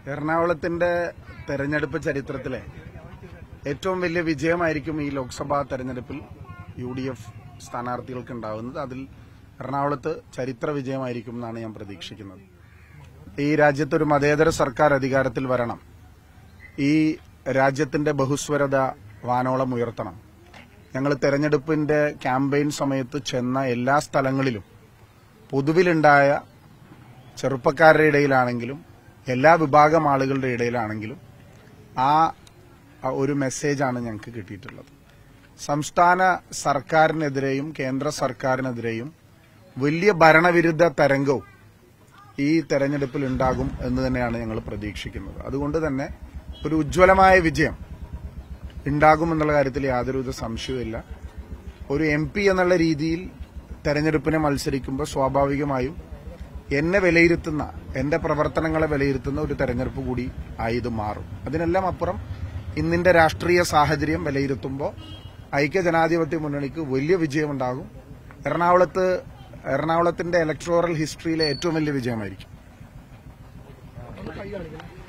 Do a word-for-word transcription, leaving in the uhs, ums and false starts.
എറണാകുളത്തിന്റെ തെരഞ്ഞെടുപ്പ് ചരിത്രത്തിലെ ഏറ്റവും വലിയ വിജയമായിരിക്കും ഈ ലോക്സഭാ തെരഞ്ഞെടുപ്പിൽ യു ഡി എഫ് സ്ഥാനാർത്ഥികൾക്ക് ഉണ്ടാവുന്നത്. അതിൽ എറണാകുളത്ത് ചരിത്ര വിജയമായിരിക്കും എന്നാണ് ഞാൻ പ്രതീക്ഷിക്കുന്നത്. ഈ രാജ്യത്തൊരു മതേതര സർക്കാർ അധികാരത്തിൽ വരണം. ഈ രാജ്യത്തിന്റെ ബഹുസ്വരത വാനോളം ഉയർത്തണം. ഞങ്ങൾ തെരഞ്ഞെടുപ്പിന്റെ ക്യാമ്പയിൻ സമയത്ത് ചെന്ന എല്ലാ സ്ഥലങ്ങളിലും പൊതുവിലുണ്ടായ ചെറുപ്പക്കാരുടെ ഇടയിലാണെങ്കിലും എല്ലാ വിഭാഗം ആളുകളുടെ ഇടയിലാണെങ്കിലും ആ ഒരു മെസ്സേജാണ് ഞങ്ങൾക്ക് കിട്ടിയിട്ടുള്ളത്. സംസ്ഥാന സർക്കാരിനെതിരെയും കേന്ദ്ര സർക്കാരിനെതിരെയും വലിയ ഭരണവിരുദ്ധ തരംഗവും ഈ തെരഞ്ഞെടുപ്പിൽ ഉണ്ടാകും എന്ന് തന്നെയാണ് ഞങ്ങൾ പ്രതീക്ഷിക്കുന്നത്. അതുകൊണ്ട് തന്നെ ഒരു ഉജ്ജ്വലമായ വിജയം ഉണ്ടാകുമെന്നുള്ള കാര്യത്തിൽ യാതൊരുവിധ സംശയവുമില്ല. ഒരു എം പി എന്നുള്ള രീതിയിൽ തെരഞ്ഞെടുപ്പിനെ മത്സരിക്കുമ്പോൾ സ്വാഭാവികമായും എന്നെ വിലയിരുത്തുന്ന, എന്റെ പ്രവർത്തനങ്ങളെ വിലയിരുത്തുന്ന ഒരു തെരഞ്ഞെടുപ്പ് കൂടി ആയത് മാറും. അതിനെല്ലാം അപ്പുറം ഇന്നിന്റെ രാഷ്ട്രീയ സാഹചര്യം വിലയിരുത്തുമ്പോൾ ഐക്യജനാധിപത്യ മുന്നണിക്ക് വലിയ വിജയമുണ്ടാകും. എറണാകുളത്ത് എറണാകുളത്തിന്റെ ഇലക്ടോറൽ ഹിസ്റ്ററിയിലെ ഏറ്റവും വലിയ വിജയമായിരിക്കും.